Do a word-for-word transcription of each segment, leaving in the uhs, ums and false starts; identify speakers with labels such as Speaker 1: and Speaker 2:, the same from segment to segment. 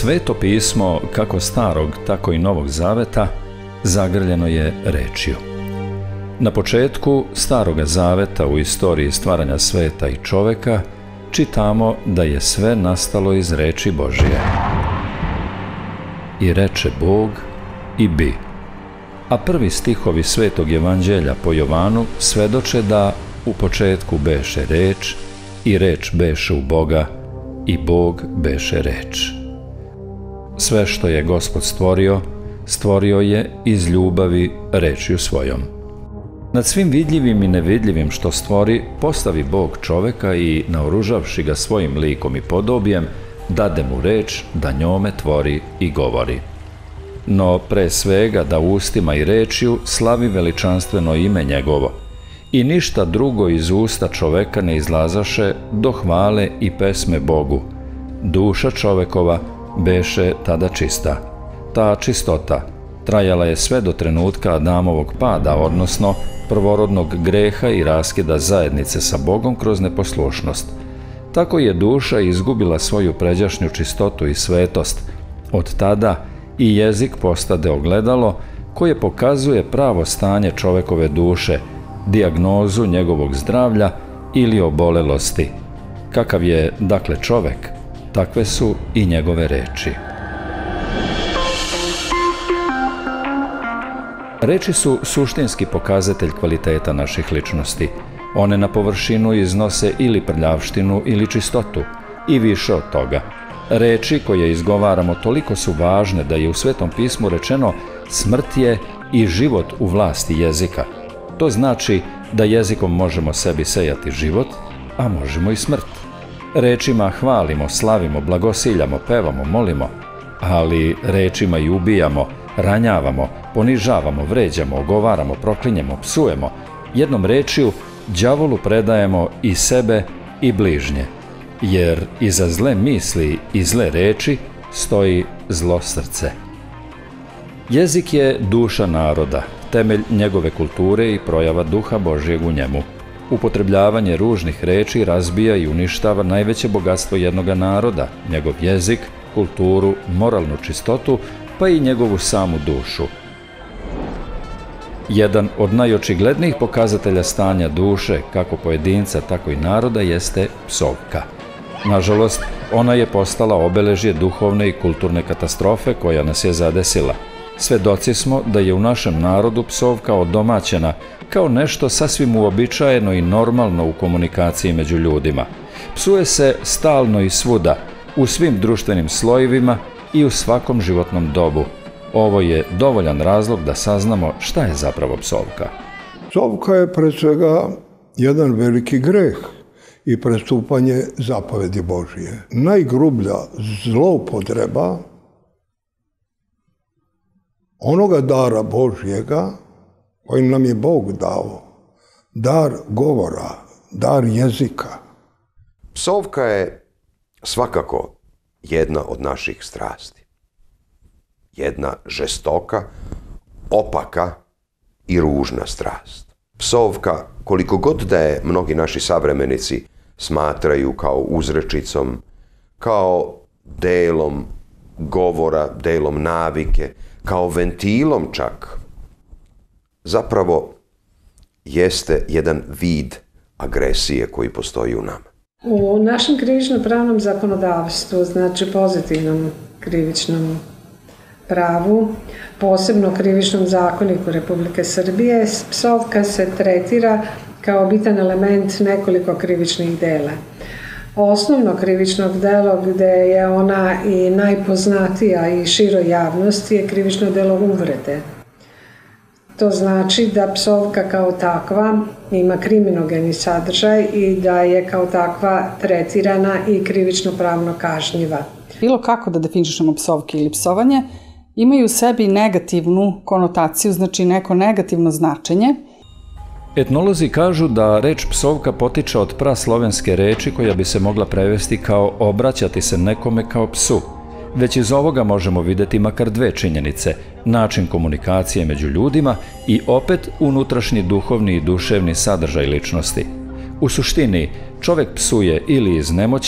Speaker 1: Sveto pismo, kako starog, tako i novog zaveta, zagrljeno je rečju. Na početku staroga zaveta u istoriji stvaranja sveta i čoveka čitamo da je sve nastalo iz reči Božije. I reče Bog i bi. A prvi stihovi Svetog evanđelja po Jovanu svedoče da u početku beše reč i reč beše u Boga i Bog beše reč. Sve što je Gospod stvorio, stvorio je iz ljubavi rečju svojom. Nad svim vidljivim i nevidljivim što stvori, postavi Bog čoveka i, naoružavši ga svojim likom i podobjem, dade mu reč da njome tvori i govori. No pre svega da ustima i rečju slavi veličanstveno ime njegovo. I ništa drugo iz usta čoveka ne izlazaše do hvale i pesme Bogu. Duša čovekova beše tada čista. Ta čistota trajala je sve do trenutka Adamovog pada, odnosno prvorodnog greha i raskida zajednice sa Bogom kroz neposlušnost. Tako je duša izgubila svoju pređašnju čistotu i svetost. Od tada i jezik postade ogledalo koje pokazuje pravo stanje čovekove duše, dijagnozu njegovog zdravlja ili obolelosti. Kakav je, dakle, čovek, takve su i njegove reči. Reči su suštinski pokazatelj kvaliteta naših ličnosti. One na površinu iznose ili prljavštinu ili čistotu, i više od toga. Reči koje izgovaramo toliko su važne da je u Svetom pismu rečeno smrt je i život u vlasti jezika. To znači da jezikom možemo sebi sejati život, a možemo i smrt. Rečima hvalimo, slavimo, blagosiljamo, pevamo, molimo, ali rečima i ubijamo, ranjavamo, ponižavamo, vređamo, ogovaramo, proklinjemo, psujemo. Jednom rečju đavolu predajemo i sebe i bližnje, jer iza zle misli i zle reči stoji zlo srce. Jezik je duša naroda, temelj njegove kulture i projava duha Božjeg u njemu. Upotrebljavanje ružnih reči razbija i uništava najveće bogatstvo jednoga naroda, njegov jezik, kulturu, moralnu čistotu, pa i njegovu samu dušu. Jedan od najočiglednijih pokazatelja stanja duše, kako pojedinca, tako i naroda, jeste psovka. Nažalost, ona je postala obeležje duhovne i kulturne katastrofe koja nas je zadesila. Svedoci smo da je u našem narodu psovka odomaćena kao nešto sasvim uobičajeno i normalno u komunikaciji među ljudima. Psuje se stalno i svuda, u svim društvenim slojevima i u svakom životnom dobu. Ovo je dovoljan razlog da saznamo šta je zapravo psovka.
Speaker 2: Psovka je pre svega jedan veliki greh i prestupanje zapovedi Božije. Najgrublja zloupotreba onoga dara Božjega koji nam je Bog dao, dar govora, dar jezika.
Speaker 3: Psovka je svakako jedna od naših strasti. Jedna žestoka, opaka i ružna strast. Psovka, koliko god da je mnogi naši savremenici smatraju kao uzrečicom, kao delom govora, delom navike, kao ventilom čak, zapravo jeste jedan vid agresije koji postoji u nama.
Speaker 4: U našem krivično-pravnom zakonodavstvu, znači pozitivnom krivičnom pravu, posebno krivičnom zakoniku Republike Srbije, psovka se tretira kao bitan element nekoliko krivičnih dela. Osnovno krivično delo gde je ona i najpoznatija i široj javnosti je krivično delo uvrede. To znači da psovka kao takva ima kriminogeni sadržaj i da je kao takva tretirana i krivično pravno kažnjiva.
Speaker 5: Bilo kako da definišemo psovke ili psovanje, imaju u sebi negativnu konotaciju, znači neko negativno značenje.
Speaker 1: Etnolozi kažu da reč psovka potiče od praslovenske reči koja bi se mogla prevesti kao obraćati se nekome kao psu. Već iz ovoga možemo videti makar dve činjenice, način komunikacije među ljudima i opet unutrašnji duhovni i duševni sadržaj ličnosti. U suštini, čovek psuje ili iz nemoći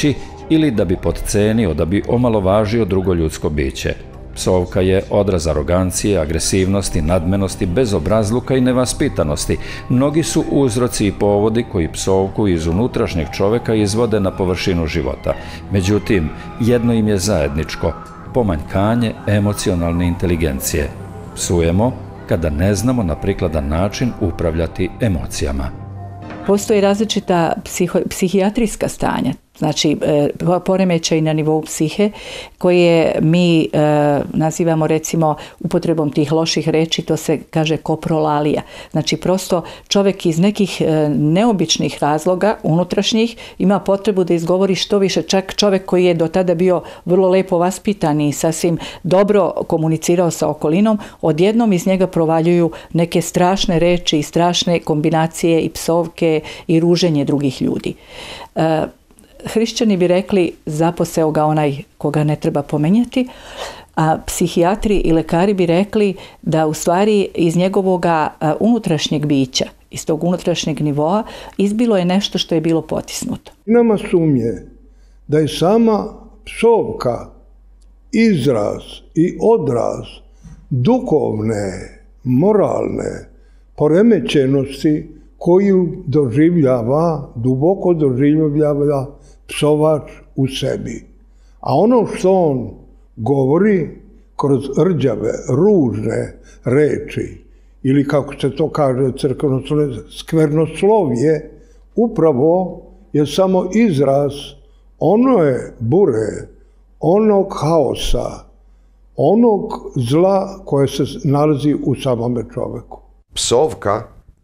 Speaker 1: ili da bi potcenio, da bi omalovažio drugo ljudsko biće. Psovka je odraz arogancije, agresivnosti, nadmenosti, bezobrazluka i nevaspitanosti. Mnogi su uzroci i povodi koji psovku iz unutrašnjeg čoveka izvode na površinu života. Međutim, jedno im je zajedničko – pomanjkanje emocionalne inteligencije. Psujemo kada ne znamo na prikladan način upravljati emocijama.
Speaker 6: Postoje različita psiho, psihijatrijska stanja, znači e, poremećaj na nivou psihe koje mi e, nazivamo recimo upotrebom tih loših reči, to se kaže koprolalija. Znači prosto čovjek iz nekih e, neobičnih razloga unutrašnjih ima potrebu da izgovori što više, čak čovjek koji je do tada bio vrlo lepo vaspitan i sasvim dobro komunicirao sa okolinom, odjednom iz njega provaljuju neke strašne reči i strašne kombinacije i psovke i ruženje drugih ljudi. E, Hrišćani bi rekli zaposeo ga onaj koga ne treba pomenjati, a psihijatri i lekari bi rekli da u stvari iz njegovoga unutrašnjeg bića, iz tog unutrašnjeg nivoa, izbilo je nešto što je bilo potisnuto.
Speaker 2: Nema sumnje da je sama psovka izraz i odraz duhovne, moralne poremećenosti koju doživljava, duboko doživljava psovač u sebi. A ono što on govori kroz rđave, ružne reči, ili kako se to kaže crkveno skvernoslovje, upravo je samo izraz one bure, onog haosa, onog zla koje se nalazi u samome čoveku.
Speaker 3: Psovka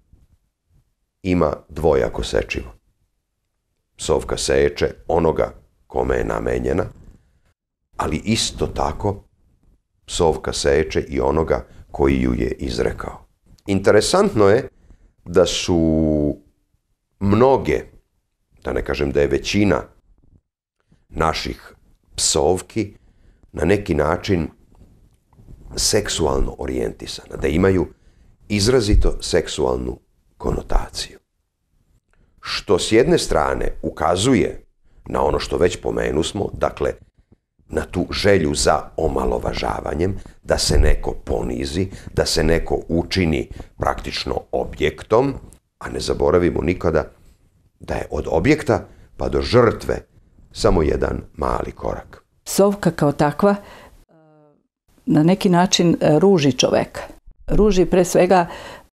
Speaker 3: ima dvojako sečivo. Psovka seče onoga kome je namenjena, ali isto tako psovka seče i onoga koji ju je izrekao. Interesantno je da su mnoge, da ne kažem da je većina naših psovki na neki način seksualno orijentisana, da imaju izrazito seksualnu konotaciju. Što s jedne strane ukazuje na ono što već pomenusmo, dakle na tu želju za omalovažavanjem, da se neko ponizi, da se neko učini praktično objektom, a ne zaboravimo nikada da je od objekta pa do žrtve samo jedan mali korak.
Speaker 6: Psovka kao takva na neki način ruži čoveka. Ruži pre svega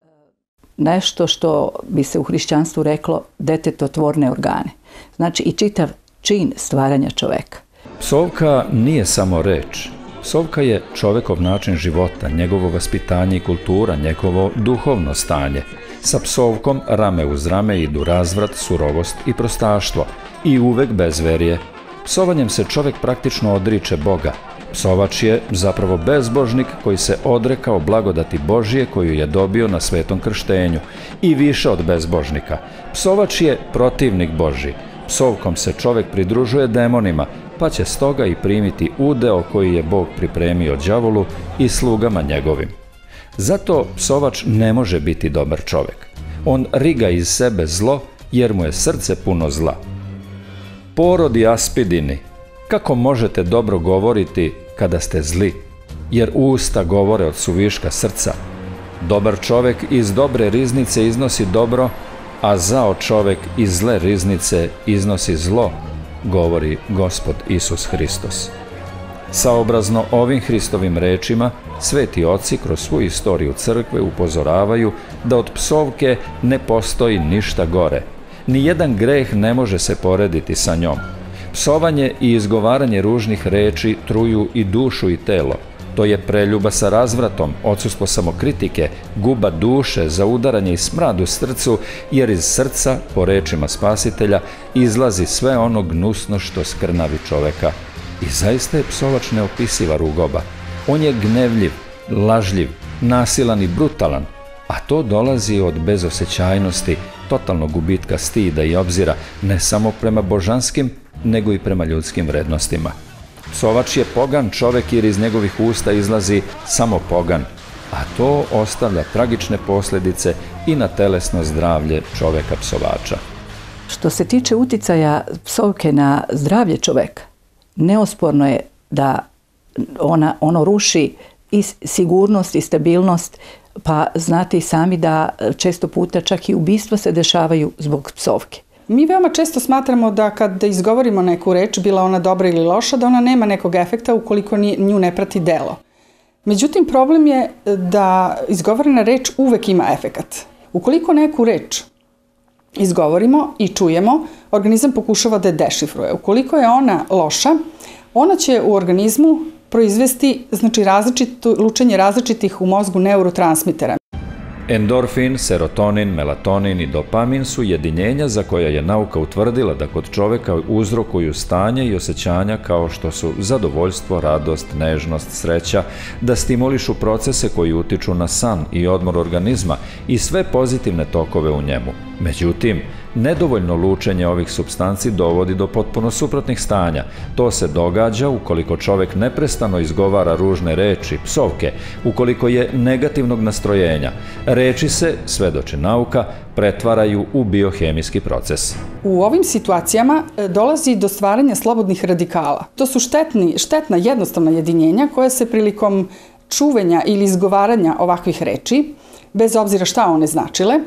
Speaker 6: nešto što bi se u hrišćanstvu reklo detetotvorne organe. Znači i čitav čin stvaranja čoveka.
Speaker 1: Psovka nije samo reč. Psovka je čovekov način života, njegovo vaspitanje i kultura, njegovo duhovno stanje. Sa psovkom rame uz rame idu razvrat, surovost i prostaštvo i uvek bezverje. Psovanjem se čovek praktično odriče Boga. Psovač je zapravo bezbožnik koji se odrekao blagodati Božije koju je dobio na svetom krštenju. I više od bezbožnika. Psovač je protivnik Božji. Psovkom se čovek pridružuje demonima, pa će stoga i primiti udeo koji je Bog pripremio đavolu i slugama njegovim. Zato psovač ne može biti dobar čovek. On riga iz sebe zlo jer mu je srce puno zla. Porodi aspidini, kako možete dobro govoriti kada ste zli, jer usta govore od suviška srca. Dobar čovek iz dobre riznice iznosi dobro, a zao čovek iz zle riznice iznosi zlo, govori Gospod Isus Hristos. Saobrazno ovim Hristovim rečima, sveti oci kroz svu istoriju crkve upozoravaju da od psovke ne postoji ništa gore. Nijedan greh ne može se porediti sa njom. Psovanje i izgovaranje ružnih reči truju i dušu i telo. To je preljuba sa razvratom, odsustvo samokritike, guba duše, zaudaranje i smrad u srcu, jer iz srca, po rečima Spasitelja, izlazi sve ono gnusno što skrnavi čoveka. I zaista je psovač neopisiva rugoba. On je gnevljiv, lažljiv, nasilan i brutalan, a to dolazi od bezosećajnosti, totalnog gubitka stida i obzira, ne samo prema božanskim, nego i prema ljudskim vrednostima. Psovač je pogan čovek jer iz njegovih usta izlazi samo pogan, a to ostavlja tragične posljedice i na telesno zdravlje čoveka psovača.
Speaker 6: Što se tiče uticaja psovke na zdravlje čoveka, neosporno je da ona, ono ruši i sigurnost i stabilnost, pa znate i sami da često puta čak i ubistva se dešavaju zbog psovke.
Speaker 5: Mi veoma često smatramo da kad izgovorimo neku reč, bila ona dobra ili loša, da ona nema nekog efekta ukoliko nju ne prati delo. Međutim, problem je da izgovorena reč uvek ima efekat. Ukoliko neku reč izgovorimo i čujemo, organizam pokušava da je dešifruje. Ukoliko je ona loša, ona će u organizmu proizvesti, znači, različito, lučenje različitih u mozgu neurotransmitera.
Speaker 1: Endorfin, serotonin, melatonin i dopamin su jedinjenja za koja je nauka utvrdila da kod čoveka uzrokuju stanje i osjećanja kao što su zadovoljstvo, radost, nežnost, sreća, da stimulišu procese koji utiču na san i odmor organizma i sve pozitivne tokove u njemu. Međutim, nedovoljno lučenje ovih supstanci dovodi do potpuno suprotnih stanja. To se događa ukoliko čovek neprestano izgovara ružne reči, psovke, ukoliko je negativnog nastrojenja. Reči se, svedoči nauka, pretvaraju u biohemijski proces.
Speaker 5: U ovim situacijama dolazi do stvaranja slobodnih radikala. To su štetni, štetna jednostavna jedinjenja koja se prilikom čuvenja ili izgovaranja ovakvih reči, bez obzira šta one značile,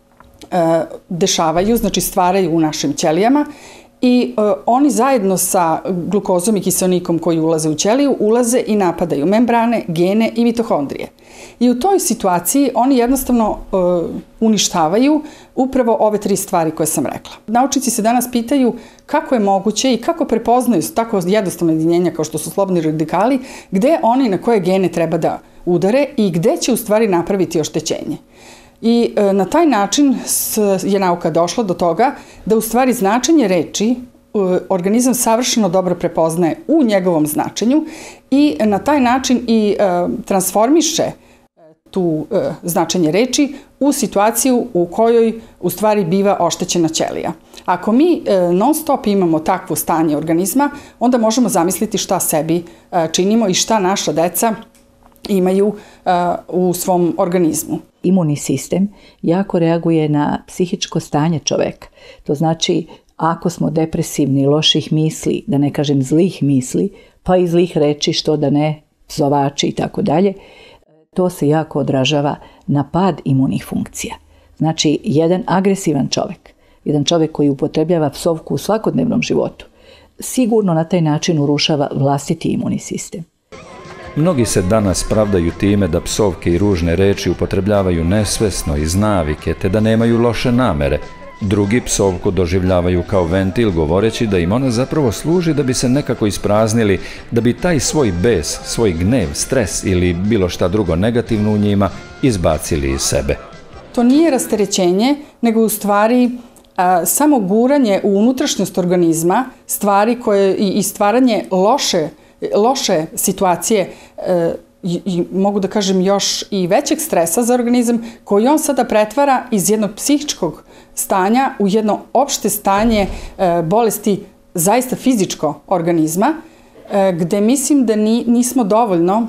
Speaker 5: dešavaju, znači stvaraju u našim ćelijama i e, oni zajedno sa glukozom i kiseonikom koji ulaze u ćeliju, ulaze i napadaju membrane, gene i mitohondrije. I u toj situaciji oni jednostavno e, uništavaju upravo ove tri stvari koje sam rekla. Naučnici se danas pitaju kako je moguće i kako prepoznaju tako jednostavne jedinjenja kao što su slobodni radikali, gde oni na koje gene treba da udare i gde će u stvari napraviti oštećenje. I e, na taj način s, je nauka došla do toga da u stvari značenje reči e, organizam savršeno dobro prepoznaje u njegovom značenju i na taj način i e, transformiše tu e, značenje reči u situaciju u kojoj u stvari biva oštećena ćelija. Ako mi e, non stop imamo takvo stanje organizma, onda možemo zamisliti šta sebi e, činimo i šta naša deca imaju e, u svom organizmu.
Speaker 6: Imunni sistem jako reaguje na psihičko stanje čoveka. To znači, ako smo depresivni, loših misli, da ne kažem zlih misli, pa i zlih reči, što da ne, psovači i tako dalje, to se jako odražava na pad imunih funkcija. Znači, jedan agresivan čovek, jedan čovek koji upotrebljava psovku u svakodnevnom životu, sigurno na taj način urušava vlastiti imunni sistem.
Speaker 1: Mnogi se danas pravdaju time da psovke i ružne reči upotrebljavaju nesvesno iz navike, te da nemaju loše namere. Drugi psovku doživljavaju kao ventil, govoreći da im ona zapravo služi da bi se nekako ispraznili, da bi taj svoj bes, svoj gnev, stres ili bilo šta drugo negativno u njima izbacili iz sebe.
Speaker 5: To nije rasterećenje, nego u stvari a, samo guranje u unutrašnjost organizma, stvari koje i, i stvaranje loše loše situacije e, i, i mogu da kažem još i većeg stresa za organizam koji on sada pretvara iz jednog psihičkog stanja u jedno opšte stanje e, bolesti zaista fizičko organizma e, gde mislim da ni, nismo dovoljno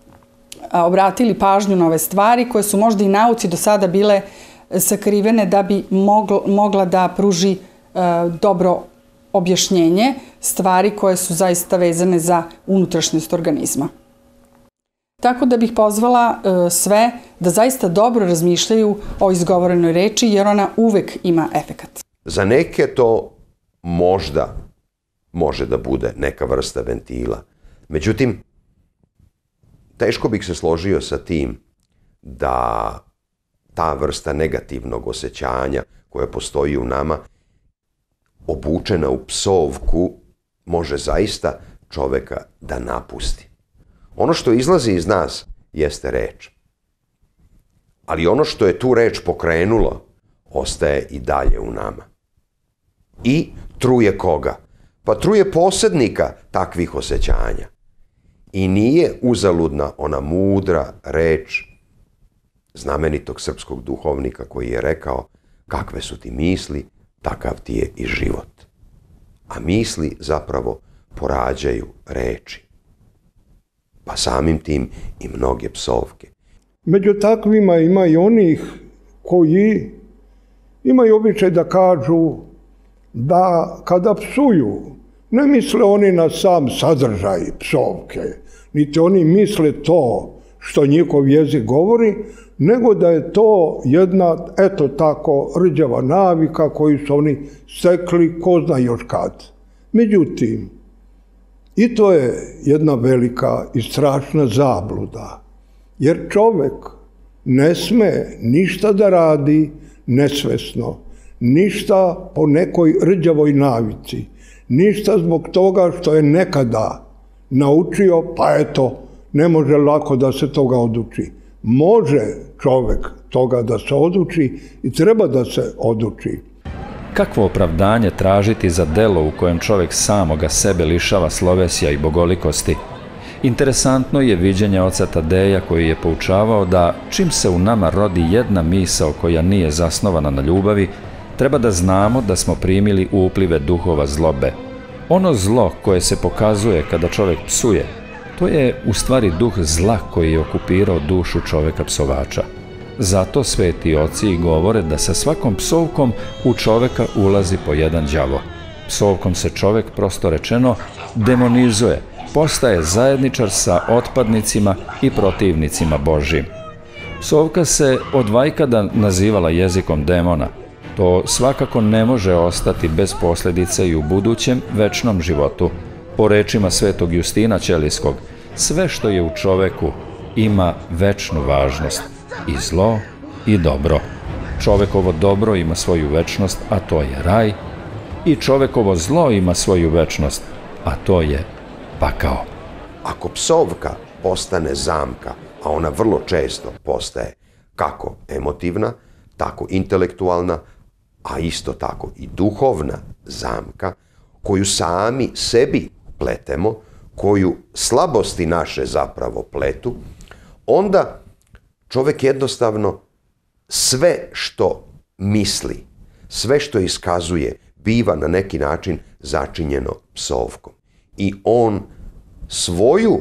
Speaker 5: a, obratili pažnju na ove stvari koje su možda i nauci do sada bile sakrivene da bi moglo, mogla da pruži e, dobro objašnjenje stvari koje su zaista vezane za unutrašnjost organizma. Tako da bih pozvala e, sve da zaista dobro razmišljaju o izgovorenoj reči, jer ona uvek ima efekat.
Speaker 3: Za neke to možda može da bude neka vrsta ventila. Međutim, teško bih se složio sa tim da ta vrsta negativnog osjećanja koja postoji u nama, obučena u psovku, može zaista čoveka da napusti. Ono što izlazi iz nas jeste reč. Ali ono što je tu reč pokrenulo, ostaje i dalje u nama. I truje koga? Pa truje posjednika takvih osjećanja. I nije uzaludna ona mudra reč znamenitog srpskog duhovnika koji je rekao: kakve su ti misli, takav ti je i život. A misli zapravo porađaju reči. Pa samim tim i mnoge psovke.
Speaker 2: Među takvima ima i onih koji imaju običaj da kažu da kada psuju, ne misle oni na sam sadržaj psovke, niti oni misle to što njihov jezik govori, nego da je to jedna, eto tako, rđava navika koju su oni stekli, ko zna još kad. Međutim, i to je jedna velika i strašna zabluda, jer čovek ne sme ništa da radi nesvesno, ništa po nekoj rđavoj navici, ništa zbog toga što je nekada naučio, pa eto, ne može lako da se toga oduči. Može čovek toga da se oduči i treba da se oduči.
Speaker 1: Kakvo opravdanje tražiti za delo u kojem čovjek samoga sebe lišava slovesja i bogolikosti? Interesantno je viđenje oca Tadeja koji je poučavao da čim se u nama rodi jedna misao koja nije zasnovana na ljubavi, treba da znamo da smo primili uplive duhova zlobe. Ono zlo koje se pokazuje kada čovjek psuje, to je u stvari duh zla koji je okupirao dušu čovjeka psovača. Zato sveti oci i govore da sa svakom psovkom u čovjeka ulazi po jedan đavo. Psovkom se čovjek, prosto rečeno, demonizuje, postaje zajedničar sa otpadnicima i protivnicima Božjim. Psovka se od vajkada nazivala jezikom demona. To svakako ne može ostati bez posljedice i u budućem večnom životu. Po rečima svetog Justina Ćelijskog, sve što je u čoveku ima večnu važnost, i zlo i dobro. Čovekovo dobro ima svoju večnost, a to je raj, i čovekovo zlo ima svoju večnost, a to je pakao.
Speaker 3: Ako psovka postane zamka, a ona vrlo često postaje kako emotivna, tako intelektualna, a isto tako i duhovna zamka, koju sami sebi pletemo, koju slabosti naše zapravo pletu, onda čovjek jednostavno sve što misli, sve što iskazuje, biva na neki način začinjeno psovkom. I on svoju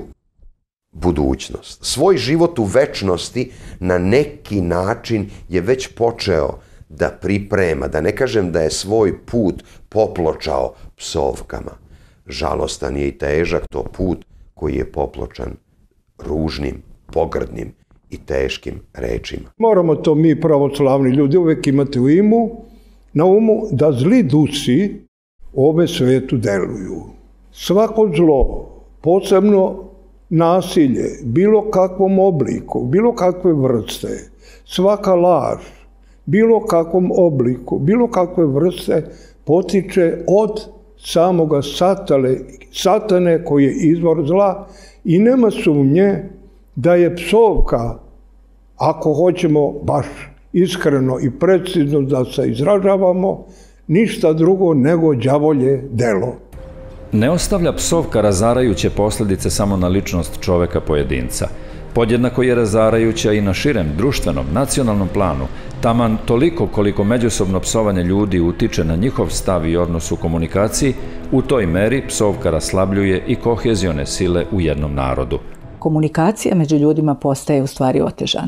Speaker 3: budućnost, svoj život u večnosti na neki način je već počeo da priprema, da ne kažem da je svoj put popločao psovkama. Žalostan je i težak to put koji je popločan ružnim, pogrdnim i teškim rečima.
Speaker 2: Moramo to mi pravoslavni ljudi uvek imati u imu, na umu da zli dusi u ove svetu deluju. Svako zlo, posebno nasilje, bilo kakvom obliku, bilo kakve vrste, svaka laž, bilo kakvom obliku, bilo kakve vrste potiče od samoga satale, satane koji je izvor zla i nema sumnje da je psovka, ako hoćemo baš iskreno i precizno da se izražavamo, ništa drugo nego đavolje delo.
Speaker 1: Ne ostavlja psovka razarajuće posljedice samo na ličnost čoveka pojedinca. Podjednako je razarajuća i na širem društvenom, nacionalnom planu, taman toliko koliko međusobno psovanje ljudi utiče na njihov stav i odnos u komunikaciji, u toj meri psovka raslabljuje i kohezione sile u jednom narodu.
Speaker 6: Komunikacija među ljudima postaje u stvari otežana.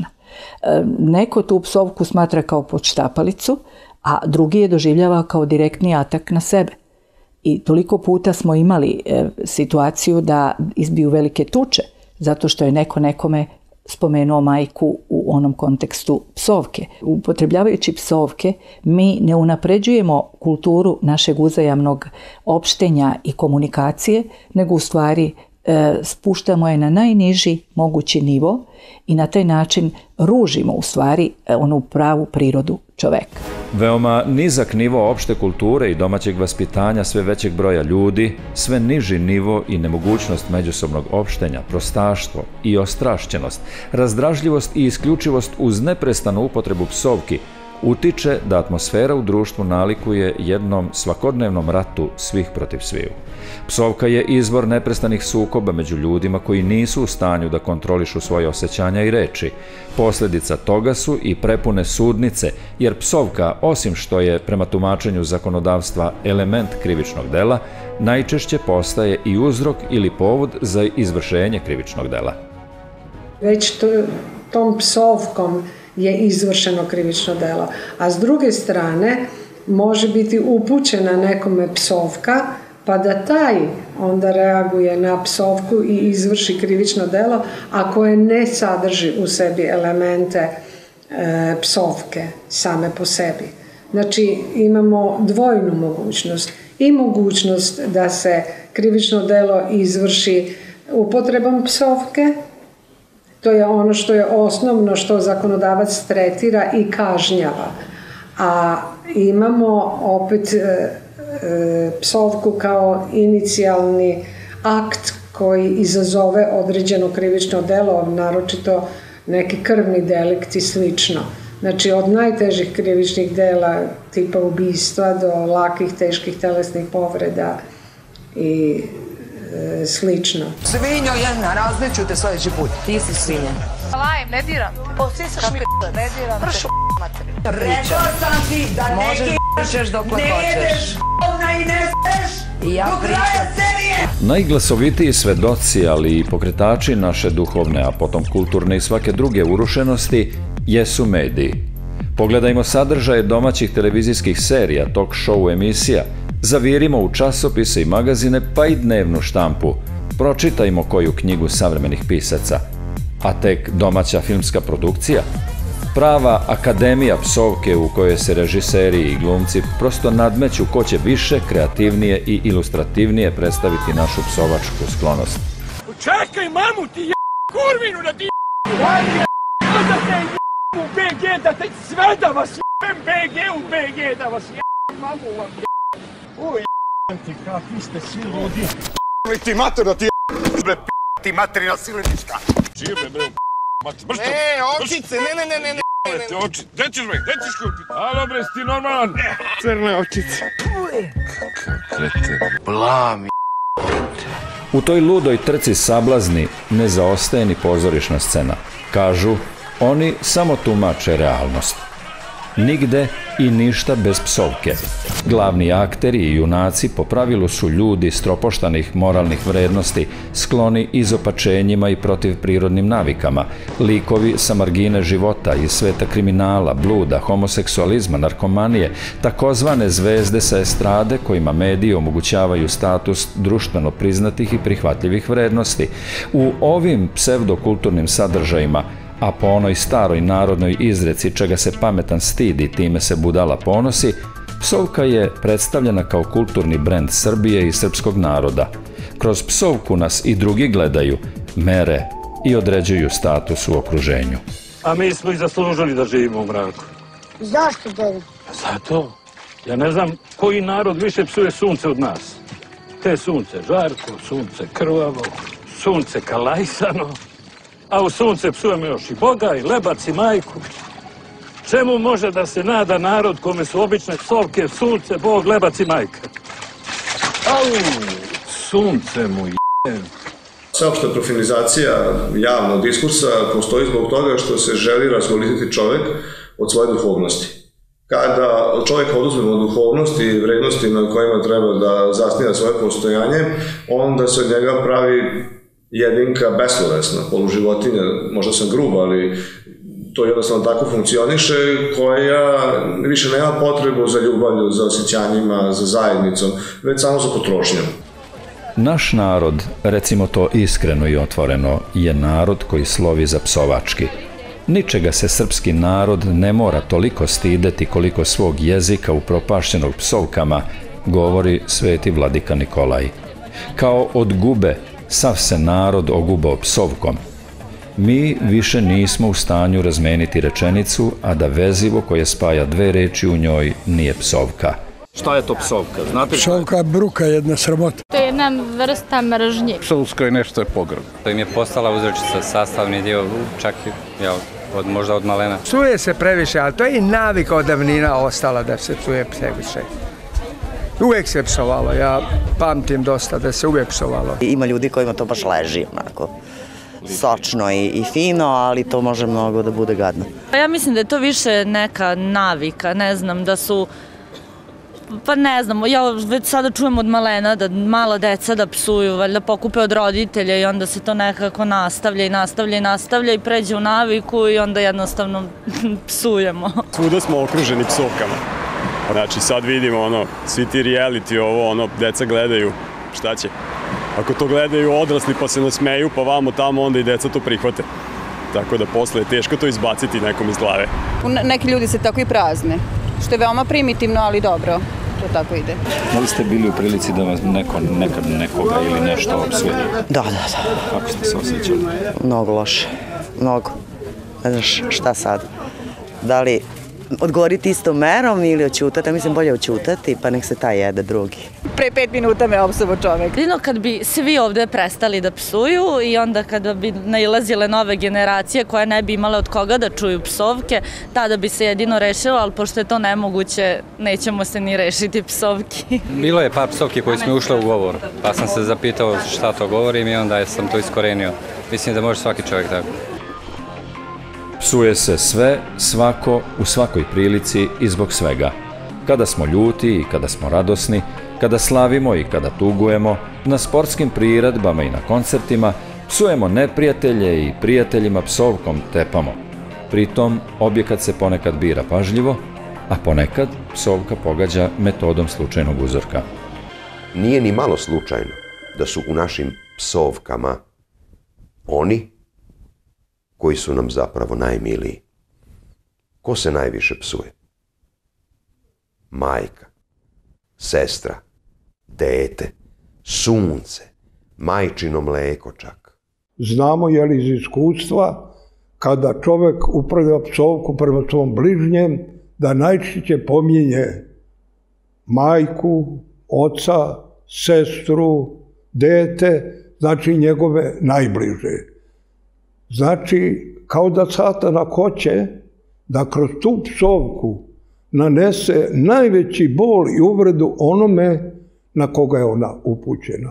Speaker 6: Neko tu psovku smatra kao podštapalicu, a drugi je doživljava kao direktni atak na sebe. I toliko puta smo imali e, situaciju da izbiju velike tuče, zato što je neko nekome spomenuo majku u onom kontekstu psovke. Upotrebljavajući psovke, mi ne unapređujemo kulturu našeg uzajamnog opštenja i komunikacije, nego u stvari e, spuštamo je na najniži mogući nivo i na taj način ružimo u stvari onu pravu prirodu čoveka.
Speaker 1: Veoma nizak nivo opšte kulture i domaćeg vaspitanja sve većeg broja ljudi, sve niži nivo i nemogućnost međusobnog opštenja, prostaštvo i ostrašćenost, razdražljivost i isključivost uz neprestanu upotrebu psovki utiče da atmosfera u društvu nalikuje jednom svakodnevnom ratu svih protiv sviju. Psovka je izvor neprestanih sukoba među ljudima koji nisu u stanju da kontrolišu svoje osjećanja i reči. Posljedica toga su i prepune sudnice, jer psovka, osim što je prema tumačenju zakonodavstva element krivičnog dela, najčešće postaje i uzrok ili povod za izvršenje krivičnog dela.
Speaker 4: Već to, tom psovkom je izvršeno krivično delo. A s druge strane, može biti upućena nekome psovka, pa da taj onda reaguje na psovku i izvrši krivično delo, a koje ne sadrži u sebi elemente e, psovke same po sebi. Znači, imamo dvojnu mogućnost. I mogućnost da se krivično delo izvrši upotrebom psovke, to je ono što je osnovno što zakonodavac tretira i kažnjava. A imamo opet e, e, psovku kao inicijalni akt koji izazove određeno krivično delo, naročito neki krvni delikt i slično. Znači, od najtežih krivičnih dela tipa ubistva do lakih, teških telesnih povreda i e, slično.
Speaker 7: Svinjo jedna, razneću te sljedeći put. Ti si svinja.
Speaker 8: Lajem, ne diram. Posisaš mi ne diram. Pršu materiju.
Speaker 7: Rekao sam ti da neki
Speaker 8: pričaš dok
Speaker 7: ne jedeš i ne speš do kraja serije.
Speaker 1: Najglasovitiji svedoci, ali i pokretači naše duhovne, a potom kulturne i svake druge urušenosti, jesu mediji. Pogledajmo sadržaje domaćih televizijskih serija, talk show emisija, zavirimo u časopise i magazine, pa i dnevnu štampu. Pročitajmo koju knjigu savremenih pisaca. A tek domaća filmska produkcija? Prava akademija psovke u kojoj se režiseri i glumci prosto nadmeću ko će više, kreativnije i ilustrativnije predstaviti našu psovačku sklonost.
Speaker 9: Čekaj, mamu, ti je kurvinu da ti je da te u B G, da te sve da vas jebem B G u B G, da vas jebem, mamu vam jebem. O jebem ti, kakvi ste svi ludi.
Speaker 10: Jebem ti materno, ti jebem, bre, ti materina silenička.
Speaker 9: Jebem, bre, mater, bršto.
Speaker 10: Ne, očice, ne, ne, ne, ne, ne.
Speaker 9: Oči, gde ćeš me, gde ćeš kupiti? Alo bre, si ti normalan?
Speaker 10: Crne očice. Blami.
Speaker 1: U toj ludoj trci sablazni ne zaostaje ni pozorišna scena. Kažu, oni samo tumače realnost. Nigde i ništa bez psovke. Glavni akteri i junaci po pravilu su ljudi stropoštanih moralnih vrednosti, skloni izopačenjima i protivprirodnim navikama, likovi sa margine života iz sveta kriminala, bluda, homoseksualizma, narkomanije, takozvane zvezde sa estrade kojima mediji omogućavaju status društveno priznatih i prihvatljivih vrednosti. U ovim psevdokulturnim sadržajima, a po onoj staroj narodnoj izreci čega se pametan stidi, time se budala ponosi, psovka je predstavljena kao kulturni brend Srbije i srpskog naroda. Kroz psovku nas i drugi gledaju, mere i određuju status u okruženju.
Speaker 9: A mi smo i zaslužili da živimo u mraku.
Speaker 8: Zašto, dede?
Speaker 9: Zato. Ja ne znam koji narod više psuje sunce od nas. Te sunce žarko, sunce krvavo, sunce kalajsano. A u sunce psujemo još i Boga, i lebac, i majku. Čemu može da se nada narod kome su obične psovke, sunce, Bog, lebac i majka? Au, sunce mu je.
Speaker 11: Sveopšta profilizacija javnog diskursa postoji zbog toga što se želi razgolititi čovek od svoje duhovnosti. Kada čovjek oduzmemo duhovnosti i vrednosti na kojima treba da zasniva svoje postojanje, onda se od njega pravi jedinka beslovesna, poluživotinja, možda sam grub, ali to jednostavno tako funkcioniše, koja više nema potrebu za ljubavlju, za osjećanjima, za zajednicom, već samo za potrošnjom.
Speaker 1: Naš narod, recimo to iskreno i otvoreno, je narod koji slovi za psovački. Ničega se srpski narod ne mora toliko stideti koliko svog jezika upropašćenog psovkama, govori sveti vladika Nikolaj. Kao od gube, sav se narod ogubao psovkom. Mi više nismo u stanju razmeniti rečenicu, a da vezivo koje spaja dve reči u njoj nije psovka.
Speaker 12: Šta je to psovka? Znate?
Speaker 2: Psovka je bruka, jedna sramota.
Speaker 8: To je jedna vrsta mržnje.
Speaker 12: Psovsko je nešto je pogreb.
Speaker 13: To im je postala uzrečica, sastavni dio, čak i ja, od, možda od malena.
Speaker 14: Psuje se previše, ali to je i navika od davnina ostala da se psuje previše. Uvijek se psovalo, ja pamtim dosta da se uvijek psovalo.
Speaker 15: Ima ljudi kojima to baš leži, onako, sočno i, i fino, ali to može mnogo da bude gadno.
Speaker 16: Ja mislim da je to više neka navika, ne znam, da su, pa ne znam, ja već sada čujem od malena da mala deca da psuju, valjda pokupe od roditelja i onda se to nekako nastavlja i nastavlja i nastavlja i pređe u naviku i onda jednostavno psujemo.
Speaker 17: Svuda smo okruženi psovkama. Znači sad vidimo ono, svi ti reality ovo, ono, deca gledaju, šta će? Ako to gledaju odrasli pa se nasmeju pa vamo tamo, onda i deca to prihvate. Tako da posle je teško to izbaciti nekom iz glave.
Speaker 18: Neki ljudi se tako i prazne, što je veoma primitivno, ali dobro, to tako ide.
Speaker 1: Da li ste bili u prilici da vas neko, nekad nekoga ili nešto opsuje?
Speaker 15: Da, da, da.
Speaker 1: Kako ste se osjećali?
Speaker 15: Mnogo loše, mnogo. Ne znaš šta sad? Da li odgovoriti istom merom ili oćutati? Mislim, bolje oćutati, pa nek se taj jede drugi.
Speaker 18: Pre pet minuta me opsuo čovek.
Speaker 16: Jedino kad bi svi ovde prestali da psuju i onda kada bi nailazile nove generacije koje ne bi imale od koga da čuju psovke, tada bi se jedino rešilo, ali pošto je to nemoguće, nećemo se ni rešiti psovki.
Speaker 13: Bilo je par psovki koji smo ušle u govor, pa sam se zapitao šta to govorim i onda sam to iskorenio. Mislim da može svaki čovjek tako.
Speaker 1: Psuje se sve, svako, u svakoj prilici i zbog svega. Kada smo ljuti i kada smo radosni, kada slavimo i kada tugujemo, na sportskim priredbama i na koncertima, psujemo neprijatelje i prijateljima psovkom tepamo. Pritom, objekat se ponekad bira pažljivo, a ponekad psovka pogađa metodom slučajnog uzorka.
Speaker 3: Nije ni malo slučajno da su u našim psovkama oni koji su nam zapravo najmiliji. Ko se najviše psuje? Majka, sestra, dete, sunce, majčino mleko čak.
Speaker 2: Znamo, je li iz iskustva, kada čovek upravlja psovku prema svom bližnjem, da najčešće pominje majku, oca, sestru, dete, znači njegove najbliže. Znači, kao da Satan hoće da kroz tu psovku nanese najveći bol i uvredu onome na koga je ona upućena.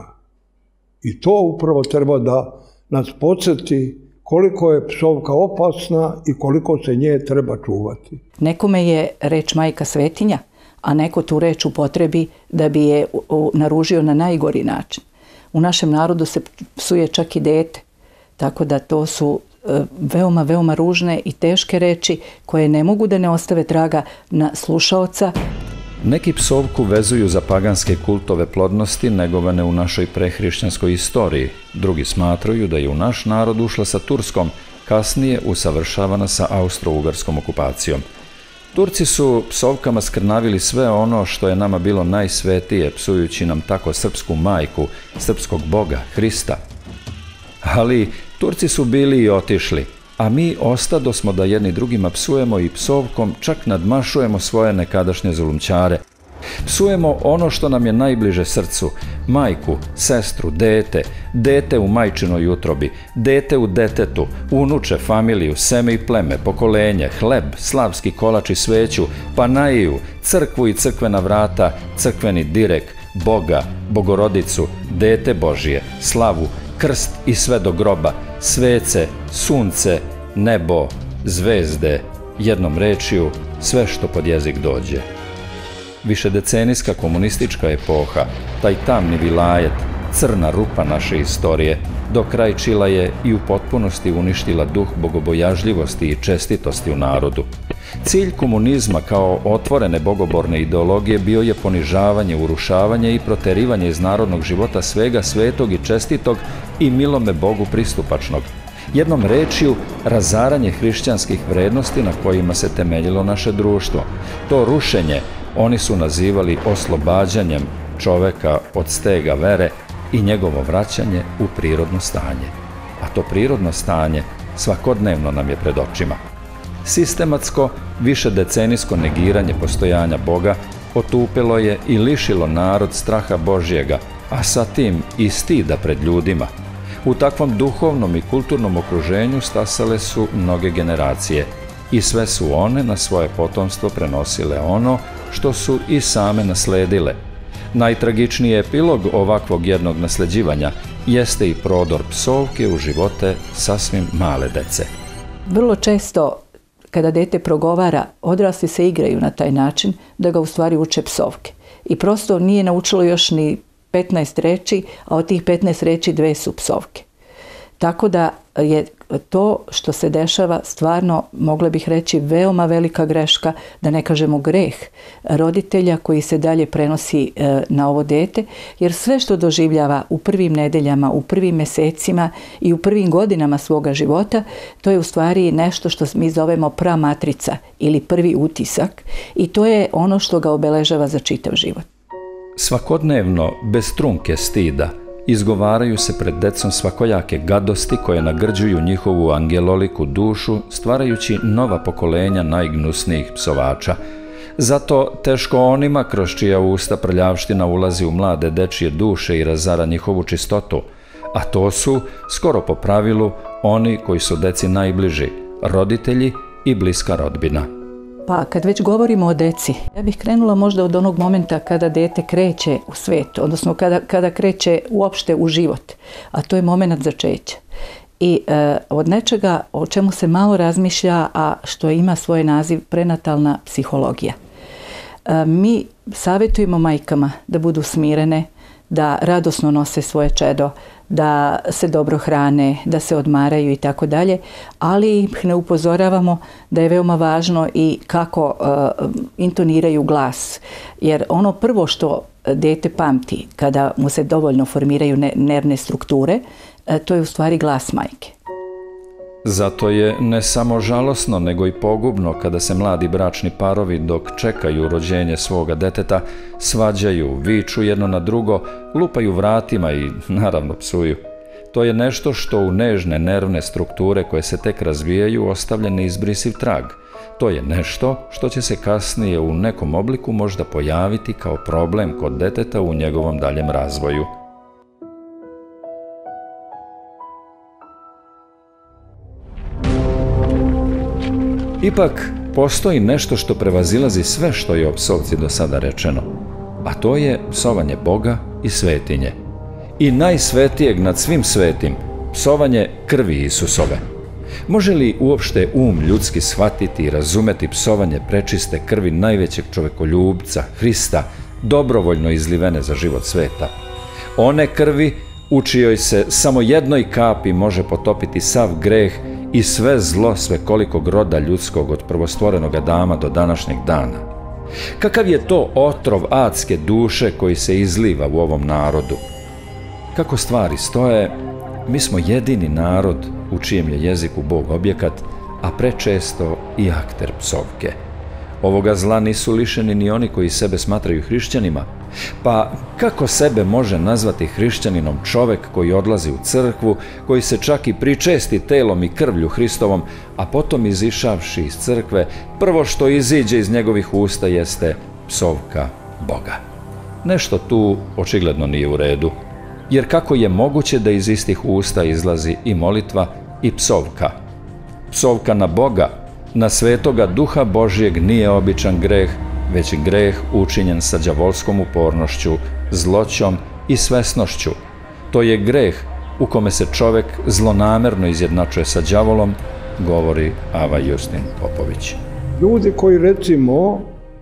Speaker 2: I to upravo treba da nas podsjeti koliko je psovka opasna i koliko se nje treba čuvati.
Speaker 6: Nekome je reč majka svetinja, a neko tu reč upotrebi da bi je naružio na najgori način. U našem narodu se psuje čak i dete. Tako da to su veoma, veoma ružne i teške reči koje ne mogu da ne ostave traga na slušaoca.
Speaker 1: Neki psovku vezuju za paganske kultove plodnosti negovane u našoj prehrišćanskoj istoriji. Drugi smatraju da je u naš narod ušla sa Turskom, kasnije usavršavana sa austro-ugarskom okupacijom. Turci su psovkama skrnavili sve ono što je nama bilo najsvetije, psujući nam tako srpsku majku, srpskog Boga, Hrista. Ali Turci su bili i otišli, a mi ostado smo da jedni drugima psujemo i psovkom čak nadmašujemo svoje nekadašnje zulumčare. Psujemo ono što nam je najbliže srcu, majku, sestru, dete, dete u majčinoj utrobi, dete u detetu, unuče, familiju, seme i pleme, pokolenje, hleb, slavski kolač i sveću, panajiju, crkvu i crkvena vrata, crkveni direk, Boga, Bogorodicu, dete Božije, slavu, krst i sve do groba, svece, sunce, nebo, zvezde, jednom rečju, sve što pod jezik dođe. Višedecenijska komunistička epoha, taj tamni vilajet, crna rupa naše istorije, dokrajčila je i u potpunosti uništila duh bogobojažljivosti i čestitosti u narodu. Cilj komunizma kao otvorene bogoborne ideologije bio je ponižavanje, urušavanje i proterivanje iz narodnog života svega svetog i čestitog i milome Bogu pristupačnog. Jednom rečju, razaranje hrišćanskih vrednosti na kojima se temeljilo naše društvo. To rušenje oni su nazivali oslobađanjem čoveka od stega vere i njegovo vraćanje u prirodno stanje. A to prirodno stanje svakodnevno nam je pred očima. Sistematsko, višedecenijsko negiranje postojanja Boga otupilo je i lišilo narod straha Božjega, a sa tim i stida pred ljudima. U takvom duhovnom i kulturnom okruženju stasale su mnoge generacije i sve su one na svoje potomstvo prenosile ono što su i same nasledile. Najtragičniji epilog ovakvog jednog nasleđivanja jeste i prodor psovke u živote sasvim male dece.
Speaker 6: Vrlo često kada dete progovara, odrasli se igraju na taj način da ga u stvari uče psovke. I prosto nije naučilo još ni petnaest reči, a od tih petnaest reči dve su psovke. Tako da je to što se dešava stvarno, mogla bih reći, veoma velika greška, da ne kažemo greh roditelja koji se dalje prenosi na ovo dete, jer sve što doživljava u prvim nedeljama, u prvim mesecima i u prvim godinama svoga života, to je u stvari nešto što mi zovemo pramatrica ili prvi utisak, i to je ono što ga obeležava za čitav život.
Speaker 1: Svakodnevno, bez trunke stida, izgovaraju se pred decom svakojake gadosti koje nagrđuju njihovu angeloliku dušu, stvarajući nova pokolenja najgnusnijih psovača. Zato teško onima kroz čija usta prljavština ulazi u mlade dečije duše i razara njihovu čistotu, a to su, skoro po pravilu, oni koji su deci najbliži, roditelji i bliska rodbina.
Speaker 6: Pa kad već govorimo o deci, ja bih krenula možda od onog momenta kada dete kreće u svet, odnosno kada, kada kreće uopšte u život, a to je moment začeća. I e, od nečega o čemu se malo razmišlja, a što ima svoj naziv prenatalna psihologija. E, mi savjetujemo majkama da budu smirene, da radosno nose svoje čedo, da se dobro hrane, da se odmaraju i tako dalje, ali ih ne upozoravamo da je veoma važno i kako uh, intoniraju glas. Jer ono prvo što dete pamti kada mu se dovoljno formiraju ne, nervne strukture, uh, to je u stvari glas majke.
Speaker 1: Zato je ne samo žalosno, nego i pogubno kada se mladi bračni parovi dok čekaju rođenje svoga deteta svađaju, viču jedno na drugo, lupaju vratima i naravno psuju. To je nešto što u nežne nervne strukture koje se tek razvijaju ostavlja neizbrisiv trag. To je nešto što će se kasnije u nekom obliku možda pojaviti kao problem kod deteta u njegovom daljem razvoju. Ipak, postoji nešto što prevazilazi sve što je o psovci do sada rečeno, a to je psovanje Boga i svetinje. I najsvetijeg nad svim svetim, psovanje krvi Isusove. Može li uopšte um ljudski shvatiti i razumeti psovanje prečiste krvi najvećeg čovekoljubca, Hrista, dobrovoljno izlivene za život sveta? One krvi u čijoj se samo jednoj kapi može potopiti sav greh i sve zlo svekolikog roda ljudskog od prvostvorenog Adama do današnjeg dana. Kakav je to otrov adske duše koji se izliva u ovom narodu? Kako stvari stoje, mi smo jedini narod u čijem je jeziku Bog objekat, a prečesto i akter psovke. Ovoga zla nisu lišeni ni oni koji sebe smatraju hrišćanima. Pa kako sebe može nazvati hrišćaninom čovek koji odlazi u crkvu, koji se čak i pričesti telom i krvlju Hristovom, a potom izišavši iz crkve, prvo što iziđe iz njegovih usta jeste psovka Boga? Nešto tu očigledno nije u redu, jer kako je moguće da iz istih usta izlazi i molitva i psovka? Psovka na Boga, na svetoga Duha Božjeg nije običan greh, već greh učinjen sa đavolskom upornošću, zloćom i svesnošću. To je greh u kome se čovek zlonamerno izjednačuje sa đavolom, govori Ava Justin Popović.
Speaker 2: Ljudi koji recimo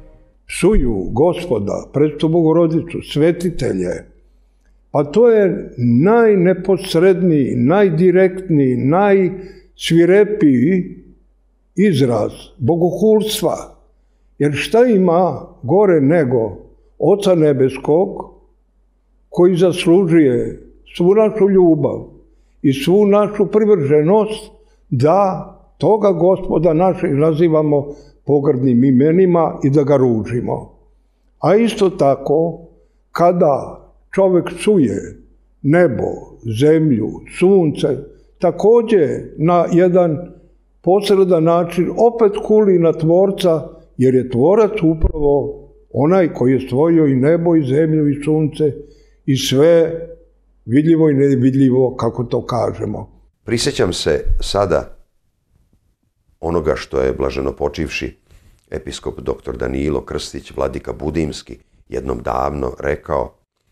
Speaker 2: psuju Gospoda, Presvetu Bogorodicu, svetitelje, pa to je najneposredniji, najdirektniji, najsvirepiji izraz bogohulstva. Jer šta ima gore nego Oca Nebeskog koji zaslužuje svu našu ljubav i svu našu privrženost da toga Gospoda našeg nazivamo pogrdnim imenima i da ga ružimo. A isto tako, kada čovek psuje nebo, zemlju, sunce, takođe na jedan posredan način opet kuli na Tvorca, jer je Tvorac upravo onaj koji je stvorio i nebo, i zemlju, i sunce, i sve vidljivo i nevidljivo, kako to kažemo.
Speaker 3: Prisjećam se sada onoga što je blaženopočivši episkop doktor Danilo Krstić, vladika Budimski, jednom davno rekao,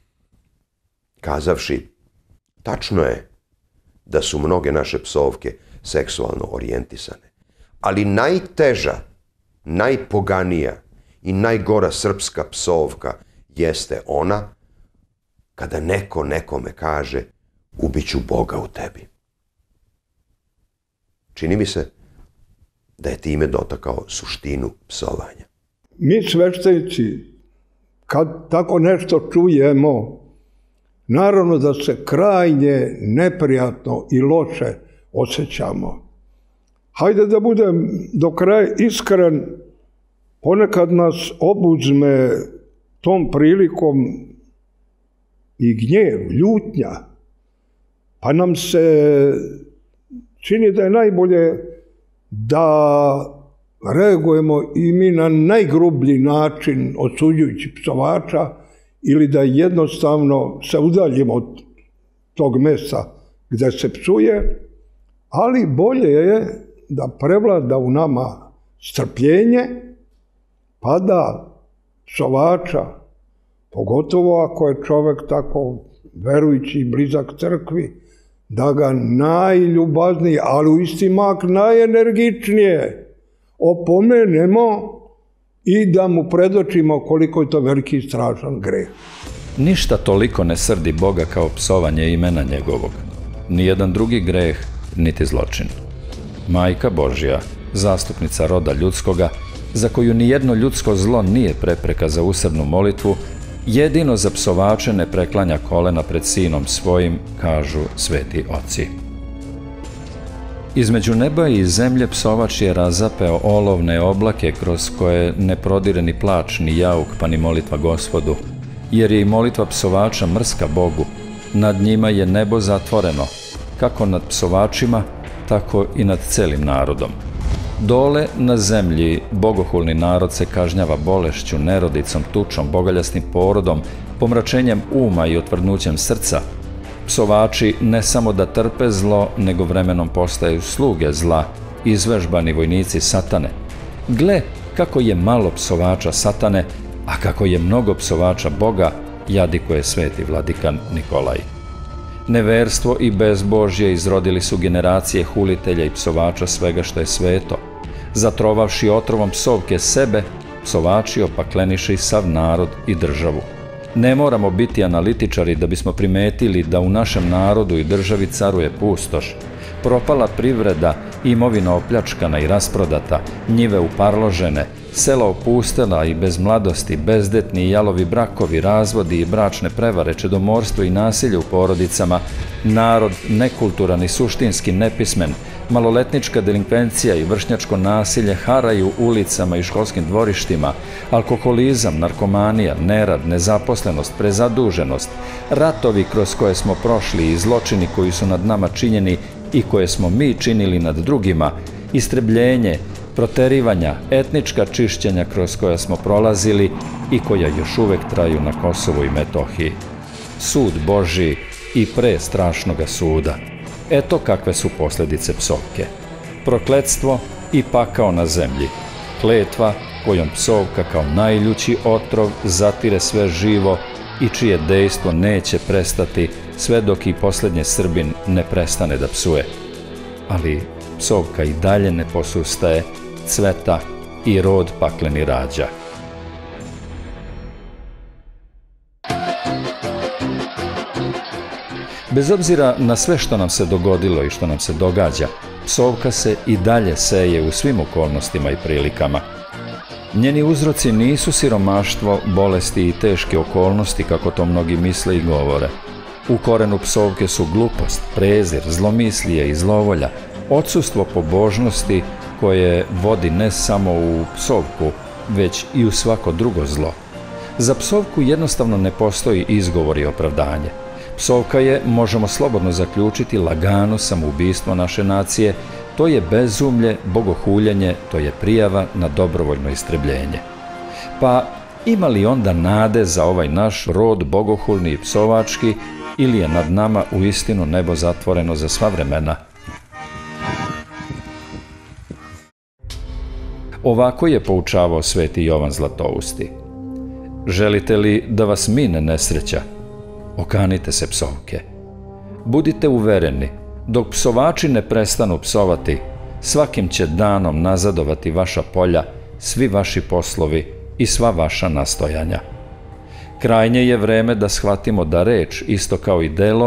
Speaker 3: kazavši, tačno je da su mnoge naše psovke seksualno orijentisane, ali najteža, najpoganija i najgora srpska psovka jeste ona kada neko nekome kaže ubiću Boga u tebi. Čini mi se da je time dotakao suštinu psovanja.
Speaker 2: Mi sveštenici, kad tako nešto čujemo, naravno da se krajnje neprijatno i loše osjećamo. Hajde da budem do kraja iskren, ponekad nas obuzme tom prilikom i gnjev, ljutnja, pa nam se čini da je najbolje da reagujemo i mi na najgrublji način osuđujući psovača ili da jednostavno se udaljimo od tog mesta gde se psuje, ali bolje je da prevlada u nama strpljenje, pa da psovača, pogotovo ako je čovek tako verujući i blizak crkvi, da ga najljubaznije, ali u isti mak najenergičnije opomenemo i da mu predočimo koliko je to veliki i strašan greh.
Speaker 1: Ništa toliko ne srdi Boga kao psovanje imena njegovog. Nijedan drugi greh, niti zločin. Majka Božja, zastupnica roda ljudskoga, za koju nijedno ljudsko zlo nije prepreka za usrdnu molitvu, jedino za psovače ne preklanja kolena pred sinom svojim, kažu sveti oci. Između neba i zemlje psovač je razapeo olovne oblake kroz koje ne prodire ni plač, ni jauk, pa ni molitva Gospodu, jer je i molitva psovača mrska Bogu. Nad njima je nebo zatvoreno, kako nad psovačima, tako i nad celim narodom. Dole na zemlji bogohulni narod se kažnjava bolešću, nerodicom, tučom, bogaljasnim porodom, pomračenjem uma i otvrdnućem srca. Psovači ne samo da trpe zlo, nego vremenom postaju sluge zla, izvežbani vojnici satane. Gle kako je malo psovača satane, a kako je mnogo psovača Boga, jadikuje sveti vladikan Nikolaj. Neverstvo i bezbožje izrodili su generacije hulitelja i psovača svega što je sveto. Zatrovavši otrovom psovke sebe, psovači opakleniše i sav narod i državu. Ne moramo biti analitičari da bismo primetili da u našem narodu i državi caruje pustoš. Propala privreda, imovina opljačkana i rasprodata, njive uparložene, sela opustela i bez mladosti, bezdetni i jalovi brakovi, razvodi i bračne prevare, čedomorstvo i nasilje u porodicama, narod nekulturan i suštinski nepismen, maloletnička delinkvencija i vršnjačko nasilje haraju ulicama i školskim dvorištima, alkoholizam, narkomanija, nerad, nezaposlenost, prezaduženost, ratovi kroz koje smo prošli i zločini koji su nad nama činjeni i koje smo mi činili nad drugima, istrebljenje, proterivanja, etnička čišćenja kroz koja smo prolazili i koja još uvek traju na Kosovu i Metohiji. Sud Božji i pre strašnoga suda. Eto kakve su posljedice psovke. Prokletstvo i pakao na zemlji. Kletva kojom psovka kao najljući otrov zatire sve živo i čije dejstvo neće prestati sve dok i posljednji Srbin ne prestane da psuje. Ali psovka i dalje ne posustaje, cveta i rod pakleni rađa. Bez obzira na sve što nam se dogodilo i što nam se događa, psovka se i dalje seje u svim okolnostima i prilikama. Njeni uzroci nisu siromaštvo, bolesti i teške okolnosti, kako to mnogi misle i govore. U korenu psovke su glupost, prezir, zlomislije i zlovolja, odsustvo pobožnosti koje vodi ne samo u psovku, već i u svako drugo zlo. Za psovku jednostavno ne postoji izgovor i opravdanje. Psovka je, možemo slobodno zaključiti, lagano samoubistvo naše nacije, to je bezumlje, bogohuljenje, to je prijava na dobrovoljno istrebljenje. Pa ima li onda nade za ovaj naš rod bogohulni i psovački, ili je nad nama uistinu nebo zatvoreno za sva vremena? Ovako je poučavao sveti Jovan Zlatousti. Želite li da vas mine nesreća? Okanite se psovke. Budite uvereni, dok psovači ne prestanu psovati, svakim će danom nazadovati vaša polja, svi vaši poslovi i sva vaša nastojanja. Krajnje je vreme da shvatimo da reč, isto kao i delo,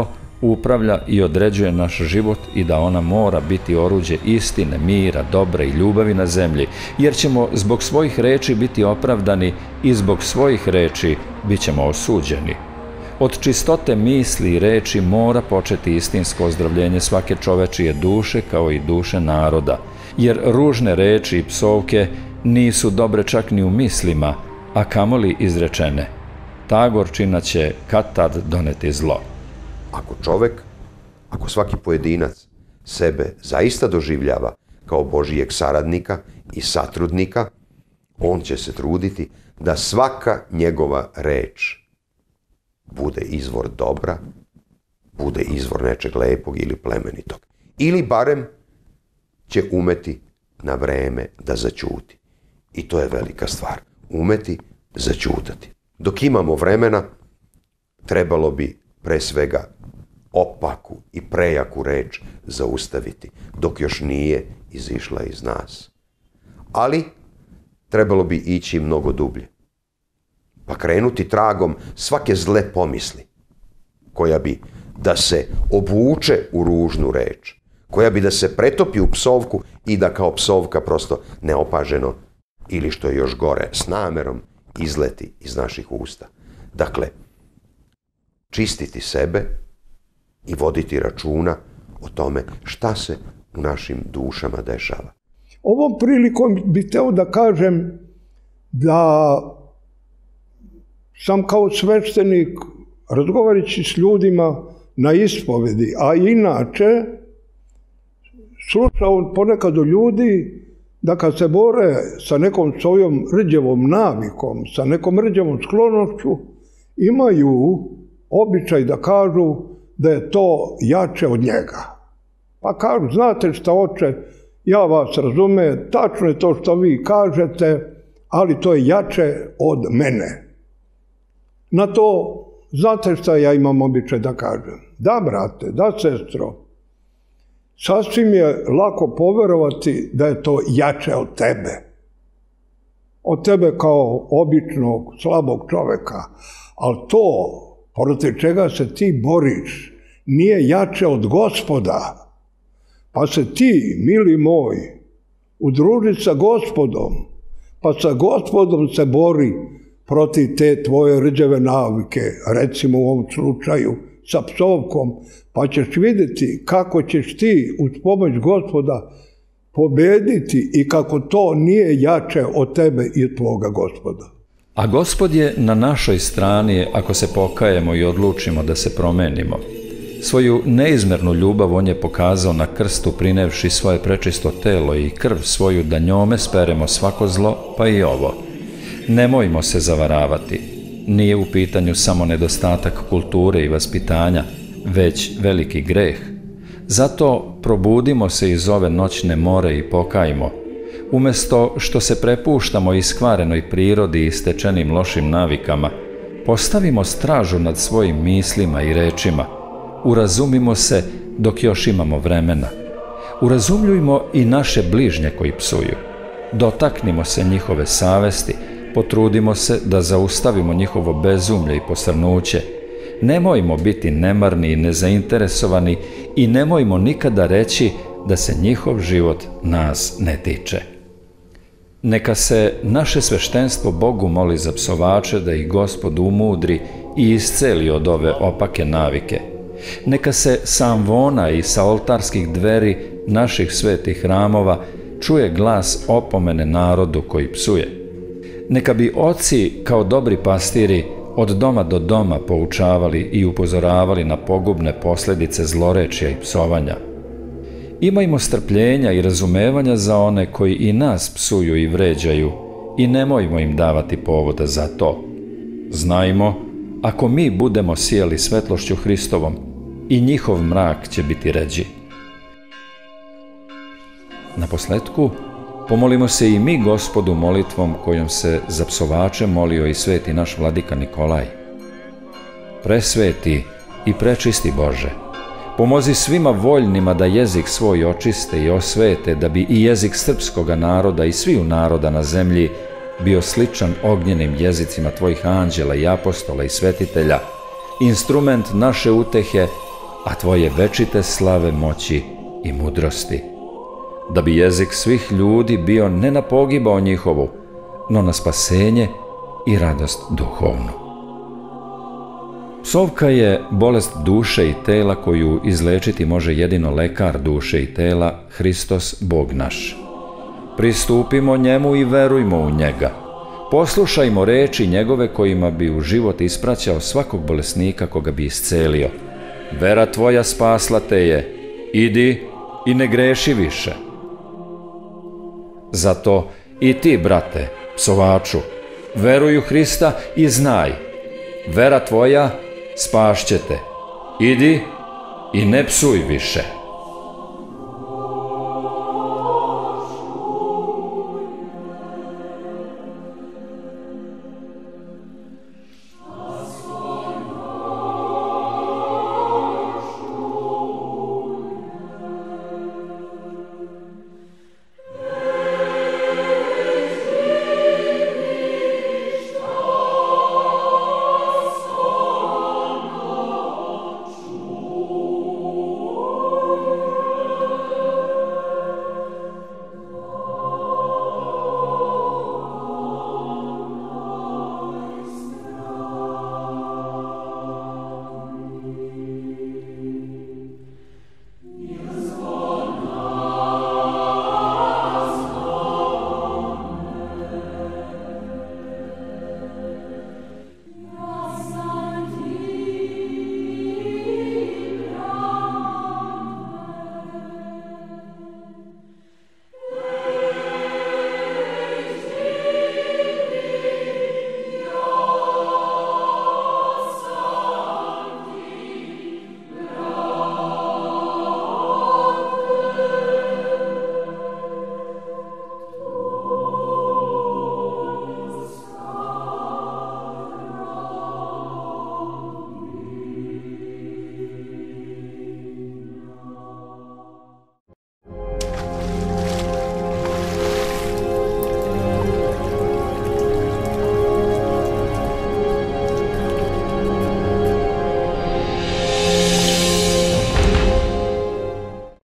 Speaker 1: upravlja i određuje naš život i da ona mora biti oruđe istine, mira, dobra i ljubavi na zemlji, jer ćemo zbog svojih reči biti opravdani i zbog svojih reči bit ćemo osuđeni. Od čistote misli i reči mora početi istinsko ozdravljenje svake čovečije duše kao i duše naroda, jer ružne reči i psovke nisu dobre čak ni u mislima, a kamoli izrečene. Ta gorčina će kad tad doneti zlo.
Speaker 3: Ako čovek, ako svaki pojedinac sebe zaista doživljava kao Božijeg saradnika i satrudnika, on će se truditi da svaka njegova reč bude izvor dobra, bude izvor nečeg lepog ili plemenitog. Ili barem će umeti na vreme da zaćuti. I to je velika stvar. Umeti zaćutati. Dok imamo vremena, trebalo bi pre svega opaku i prejaku reč zaustaviti, dok još nije izišla iz nas. Ali trebalo bi ići mnogo dublje, pa krenuti tragom svake zle pomisli, koja bi da se obuče u ružnu reč, koja bi da se pretopi u psovku i da kao psovka prosto neopaženo ili što je još gore, s namerom izleti iz naših usta. Dakle, čistiti sebe i voditi računa o tome šta se u našim dušama dešava.
Speaker 2: Ovom prilikom bih hteo da kažem da sam kao sveštenik, razgovarajući s ljudima na ispovedi, a inače slušao ponekad od ljudi da kad se bore sa nekom svojom rđevom navikom, sa nekom rđevom sklonošću, imaju običaj da kažu da je to jače od njega. Pa kažu, znate šta oče, ja vas razume, tačno je to što vi kažete, ali to je jače od mene. Na to, znate šta ja imam običaj da kažem? Da, brate, da, sestro, sasvim je lako poverovati da je to jače od tebe. Od tebe kao običnog, slabog čoveka. Ali to, protiv čega se ti boriš, nije jače od Gospoda. Pa se ti, mili moj, udruži sa Gospodom, pa sa Gospodom se bori protiv te tvoje rđave navike, recimo u ovom slučaju sa psovkom, pa ćeš vidjeti kako ćeš ti uz pomoć Gospoda pobediti i kako to nije jače od tebe i od tvoga Gospoda.
Speaker 1: A Gospod je na našoj strani ako se pokajemo i odlučimo da se promenimo. Svoju neizmernu ljubav on je pokazao na krstu prinevši svoje prečisto telo i krv svoju da njome speremo svako zlo, pa i ovo. Nemojmo se zavaravati. Nije u pitanju samo nedostatak kulture i vaspitanja, već veliki greh. Zato probudimo se iz ove noćne more i pokajmo. Umesto što se prepuštamo iskvarenoj prirodi i stečenim lošim navikama, postavimo stražu nad svojim mislima i rečima. Urazumimo se dok još imamo vremena. Urazumljujmo i naše bližnje koji psuju. Dotaknimo se njihove savesti, potrudimo se da zaustavimo njihovo bezumlje i posrnuće. Nemojmo biti nemarni i nezainteresovani i nemojmo nikada reći da se njihov život nas ne tiče. Neka se naše sveštenstvo Bogu moli za psovače da ih Gospod umudri i isceli od ove opake navike. Neka se sa amvona i sa oltarskih dveri naših svetih hramova čuje glas opomene narodu koji psuje. Neka bi oci kao dobri pastiri od doma do doma poučavali i upozoravali na pogubne posljedice zlorečja i psovanja. Imajmo strpljenja i razumevanja za one koji i nas psuju i vređaju i nemojmo im davati povoda za to. Znajmo, ako mi budemo sijali svetlošću Hristovom, i njihov mrak će biti ređi. Naposletku, pomolimo se i mi Gospodu molitvom kojom se za psovače molio i sveti naš vladika Nikolaj. Presveti i prečisti Bože, pomozi svima voljnima da jezik svoj očiste i osvete, da bi i jezik srpskoga naroda i sviju naroda na zemlji bio sličan ognjenim jezicima tvojih anđela i apostola i svetitelja, instrument naše utehe a tvoje večite slave moći i mudrosti, da bi jezik svih ljudi bio ne na pogibao njihovu, no na spasenje i radost duhovnu. Psovka je bolest duše i tela koju izlečiti može jedino lekar duše i tela, Hristos, Bog naš. Pristupimo njemu i verujmo u njega. Poslušajmo reči njegove kojima bi u život ispraćao svakog bolesnika koga bi iscelio. Vera tvoja spasla te je, idi i ne greši više. Zato i ti, brate, psovaču, veruj u Hrista i znaj, vera tvoja spašće te. Idi i ne psuj više.